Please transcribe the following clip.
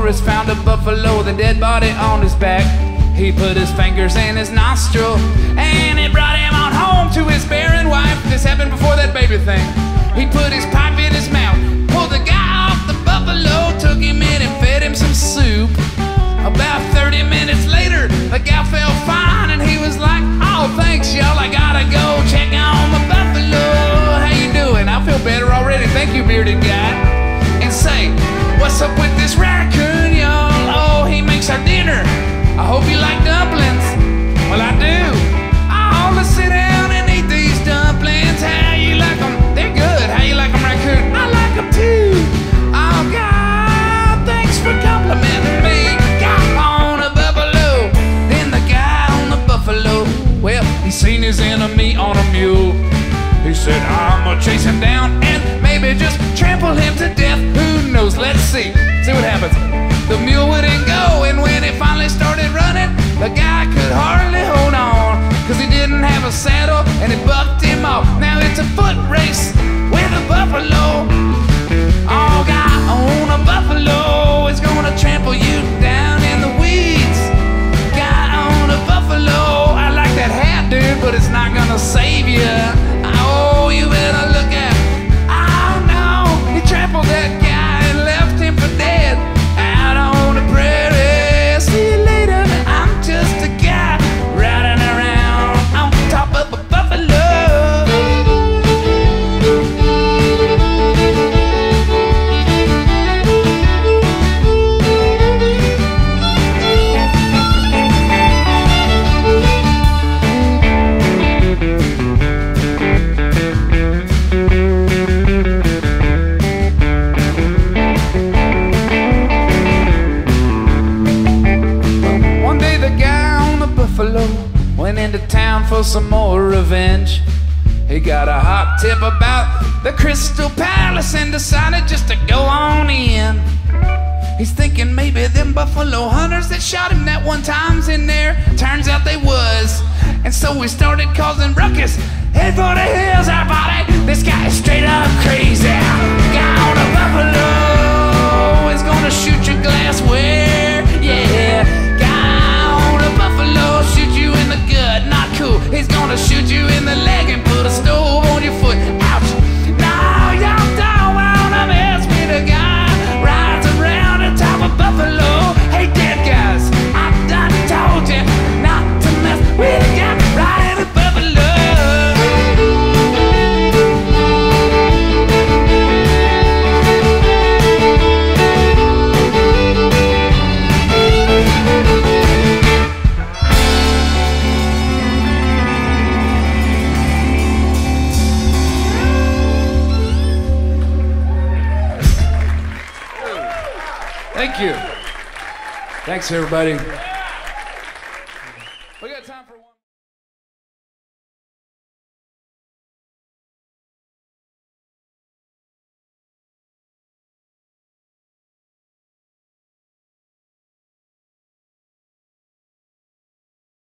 florist found a buffalo with a dead body on his back. He put his fingers in his nostril and it brought him on home to his barren wife. This happened before that baby thing. He put his pipe in his mouth, pulled the guy off the buffalo, took him in and fed him some soup. About 30 minutes later, the gal felt fine and he was like, "Oh, thanks, y'all, I gotta go check on my buffalo. How you doing? I feel better already. Thank you, bearded guy." And say, "What's up with this raccoon, y'all? Oh, he makes our dinner. I hope you like dumplings." "Well, I do. I wanna sit down and eat these dumplings. How you like them? They're good. How you like them, raccoon?" "I like them too." "Oh, God, thanks for complimenting me. Got on a buffalo." Then the guy on the buffalo, well, he seen his enemy on a mule. He said, "I'ma chase him down and maybe just trample him to death. Who knows? Let's see. See what happens." The mule wouldn't go, and when it finally started running, the guy could hardly hold on, 'cause he didn't have a saddle and it bucked him off. Now it's a foot race with a buffalo. Oh, guy on a buffalo is gonna trample you down in the weeds. Guy on a buffalo, I like that hat, dude, but it's not gonna save you. Oh, you better look out. Oh no, he trampled that guy and left him for dead out on the prairie. See you later, I'm just a guy riding around on top of a buffalo. Went into town for some more revenge. He got a hot tip about the Crystal Palace and decided just to go on in. He's thinking maybe them buffalo hunters that shot him that one time's in there. Turns out they was. And so we started causing ruckus. Head for the hills, our body. This guy is straight up crazy. Guy on a buffalo is gonna shoot your glassware. Yeah. Buffalo shoot you in the gut, not cool. He's gonna shoot you in the leg and put a stove on your foot. Ouch! No, y'all don't wanna mess with a guy rides around the top of buffalo. Hey, dead guys, I done told you not to mess with a guy riding a buffalo. Thank you. Thanks, everybody.